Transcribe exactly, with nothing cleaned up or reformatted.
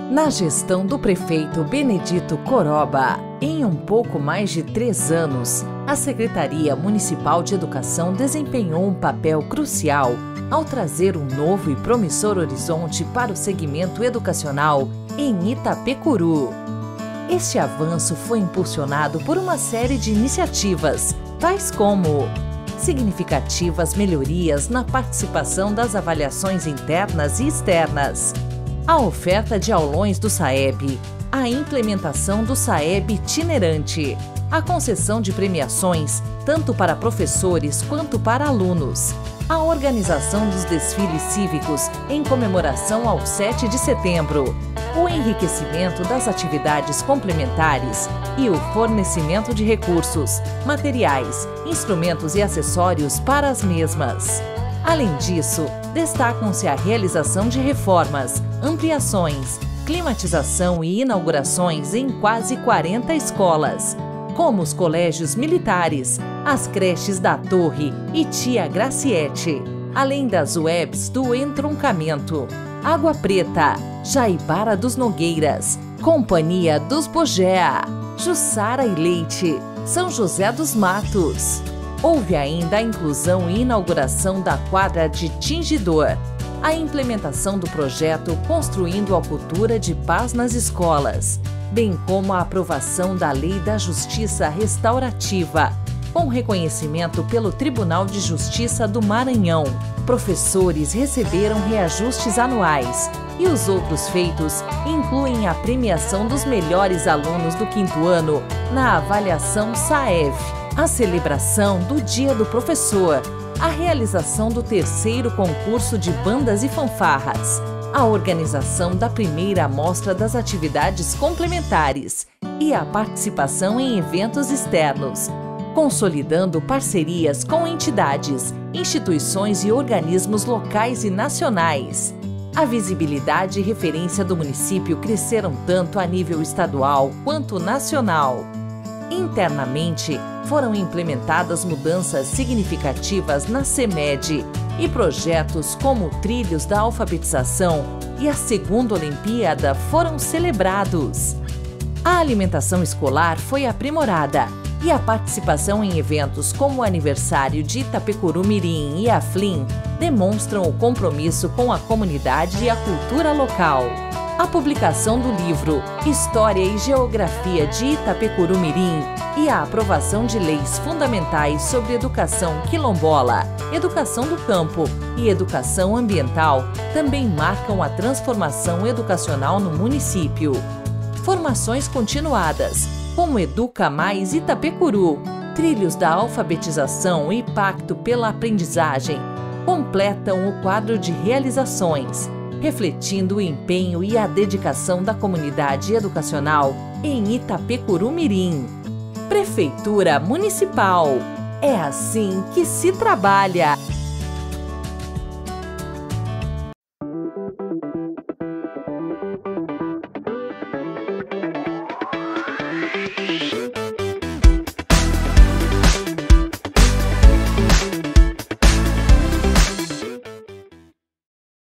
Na gestão do prefeito Benedito Coroba, em um pouco mais de três anos, a Secretaria Municipal de Educação desempenhou um papel crucial ao trazer um novo e promissor horizonte para o segmento educacional em Itapecuru. Este avanço foi impulsionado por uma série de iniciativas, tais como significativas melhorias na participação das avaliações internas e externas, a oferta de aulões do SAEB, a implementação do SAEB itinerante, a concessão de premiações tanto para professores quanto para alunos, a organização dos desfiles cívicos em comemoração ao sete de setembro, o enriquecimento das atividades complementares e o fornecimento de recursos, materiais, instrumentos e acessórios para as mesmas. Além disso, destacam-se a realização de reformas, ampliações, climatização e inaugurações em quase quarenta escolas, como os colégios militares, as creches da Torre e Tia Graciete, além das U E Bs do Entroncamento, Água Preta, Jaibara dos Nogueiras, Companhia dos Bogea, Jussara e Leite, São José dos Matos. Houve ainda a inclusão e inauguração da quadra de Tingidor, a implementação do projeto Construindo a Cultura de Paz nas Escolas, bem como a aprovação da Lei da Justiça Restaurativa, com reconhecimento pelo Tribunal de Justiça do Maranhão. Professores receberam reajustes anuais e os outros feitos incluem a premiação dos melhores alunos do quinto ano na avaliação SAEV, a celebração do Dia do Professor, a realização do terceiro concurso de bandas e fanfarras, a organização da primeira amostra das atividades complementares e a participação em eventos externos, consolidando parcerias com entidades, instituições e organismos locais e nacionais. A visibilidade e referência do município cresceram tanto a nível estadual quanto nacional. Internamente, foram implementadas mudanças significativas na CEMED e projetos como Trilhos da Alfabetização e a Segunda Olimpíada foram celebrados. A alimentação escolar foi aprimorada e a participação em eventos como o aniversário de Itapecuru Mirim e a Flim demonstram o compromisso com a comunidade e a cultura local. A publicação do livro História e Geografia de Itapecuru Mirim e a aprovação de leis fundamentais sobre educação quilombola, educação do campo e educação ambiental também marcam a transformação educacional no município. Formações continuadas, como Educa Mais Itapecuru, Trilhos da Alfabetização e Pacto pela Aprendizagem, completam o quadro de realizações, refletindo o empenho e a dedicação da comunidade educacional em Itapecuru Mirim. Prefeitura Municipal. É assim que se trabalha.